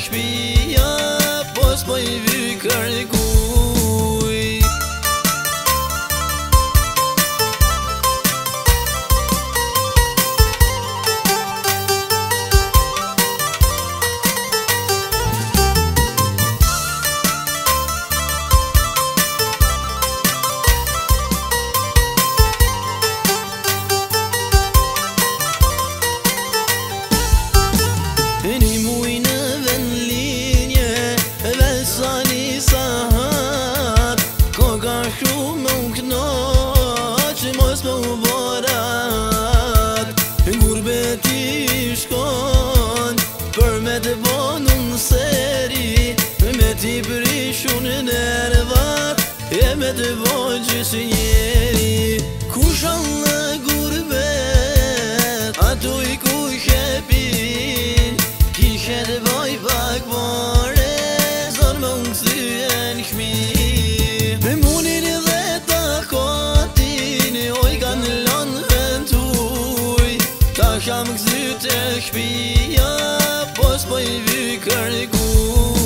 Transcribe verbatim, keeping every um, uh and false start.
shpia, pos po i vy kërkuj. Një muj në vendlinje, vesani sahat, ko ka shumë më uknaq, mos më u borat. Gurbeti shkon, për me të bonun seri, me t'i prishun nervat, e me të vojgjë si njeri. Kushan në gurbet, ato i kush e pin, kishet boj pak more, zon më ngësyen shmi. Me munin dhe takotin, oj kanë lanë ventuj, ta sham gëzyt e shpia, pos po i vy kërkuj.